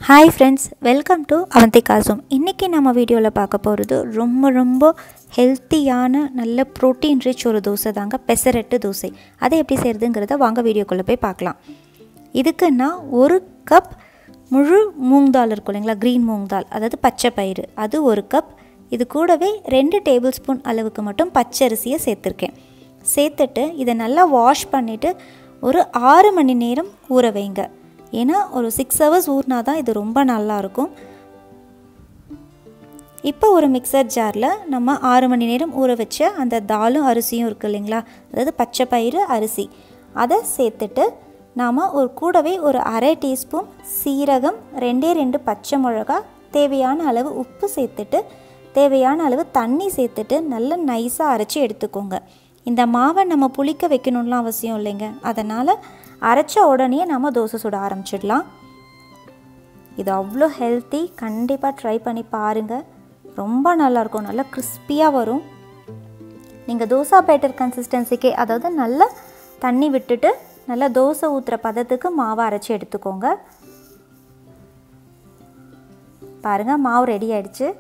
Hi friends, welcome to Avantika Zoom. இன்னைக்கு நம்ம வீடியோல பார்க்க போறது ரொம்ப ஹெல்த்தியான நல்ல புரோட்டீன் ரிச் ஒரு தோசை தாங்க, பெசரட்டு தோசை. அதை எப்படி செய்யறதுங்கறத வாங்க வீடியோக்குள்ள போய் பார்க்கலாம். இதுக்கு நான் 1 கப் முழு மூங் தால் இருக்கு இல்லைங்களா, green மூங் தால், அதாவது பச்சை பயிறு, அது 1 கப். இது கூடவே 2 டேபிள்ஸ்பூன் அளவுக்கு மட்டும் பச்சை அரிசியை சேர்த்திருக்கேன். சேர்த்துட்டு இதை நல்லா வாஷ் பண்ணிட்டு ஒரு 6 மணி நேரம் ஊற வைங்க. ஏன்னா ஒரு 6 hours ஊறினா தான் இது ரொம்ப நல்லா இருக்கும். இப்போ ஒரு மிக்சர் ஜாரில் நம்ம 6 மணி நேரம் ஊற வச்ச அந்த தாலும் அரிசியும் இருக்குது இல்லைங்களா, அதாவது பச்சை பயிறு அரிசி, அதை சேர்த்துட்டு நாம் கூடவே ஒரு 1/2 டீஸ்பூன் சீரகம், 2 பச்சை மிளகா, தேவையான அளவு உப்பு சேர்த்துட்டு தேவையான அளவு தண்ணி சேர்த்துட்டு நல்லா நைஸாக அரைச்சி எடுத்துக்கோங்க. இந்த மாவை நம்ம புளிக்க வைக்கணும்லாம் அவசியம் இல்லைங்க, அதனால் அரைச்ச உடனே நம்ம தோசை சுட ஆரம்பிச்சிடலாம். இது அவ்வளோ ஹெல்த்தி, கண்டிப்பாக ட்ரை பண்ணி பாருங்கள். ரொம்ப நல்லாயிருக்கும், நல்லா கிறிஸ்பியாக வரும். நீங்கள் தோசை பேட்டர் கன்சிஸ்டன்சிக்கே, அதாவது நல்லா தண்ணி விட்டுட்டு நல்லா தோசை ஊற்றுற பதத்துக்கு மாவை அரைச்சி எடுத்துக்கோங்க. பாருங்கள், மாவு ரெடி ஆயிடுச்சு.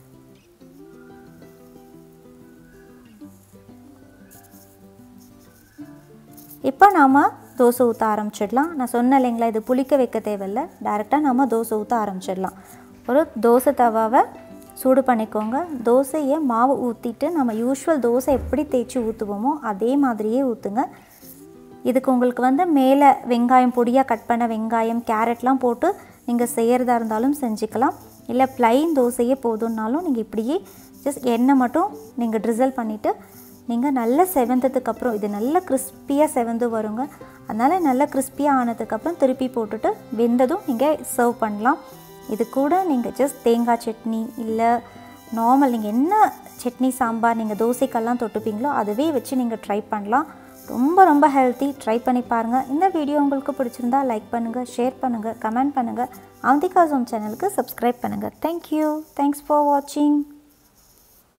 இப்போ நாம் தோசை ஊற்ற ஆரம்பிச்சிடலாம். நான் சொன்னேன் இல்லைங்களா, இது புளிக்க வைக்க தேவையில்லை, டைரெக்டாக நாம் தோசை ஊற்ற ஆரம்பிச்சிடலாம். ஒரு தோசை தவாவை சூடு பண்ணிக்கோங்க. தோசையை மாவு ஊற்றிட்டு நம்ம யூஸ்வல் தோசை எப்படி தேய்ச்சி ஊற்றுவோமோ அதே மாதிரியே ஊற்றுங்க. இதுக்கு உங்களுக்கு மேலே வெங்காயம், பொடியாக கட் பண்ண வெங்காயம், கேரட்லாம் போட்டு நீங்கள் செய்கிறதா இருந்தாலும் செஞ்சுக்கலாம். இல்லை ப்ளைன் தோசையே போதும்னாலும் நீங்கள் இப்படியே ஜஸ்ட் எண்ணெய் மட்டும் நீங்கள் ட்ரிசல் பண்ணிவிட்டு நீங்கள் நல்லா செவந்ததுக்கப்புறம், இது நல்லா கிறிஸ்பியாக செவந்து வருங்க, அதனால் நல்லா கிறிஸ்பியாக ஆனதுக்கப்புறம் திருப்பி போட்டுட்டு வெந்ததும் நீங்கள் சர்வ் பண்ணலாம். இது கூட நீங்கள் ஜஸ்ட் தேங்காய் சட்னி இல்லை நார்மல் நீங்கள் என்ன சட்னி சாம்பார் நீங்கள் தோசைக்கெல்லாம் தொட்டுப்பீங்களோ அதுவே வச்சு நீங்கள் ட்ரை பண்ணலாம். ரொம்ப ஹெல்த்தி, ட்ரை பண்ணி பாருங்கள். இந்த வீடியோ உங்களுக்கு பிடிச்சிருந்தா லைக் பண்ணுங்கள், ஷேர் பண்ணுங்கள், கமெண்ட் பண்ணுங்கள். அவந்திகா ஜூம் சேனலுக்கு சப்ஸ்கிரைப் பண்ணுங்கள். தேங்க்யூ, தேங்க்ஸ் ஃபார் வாட்சிங்.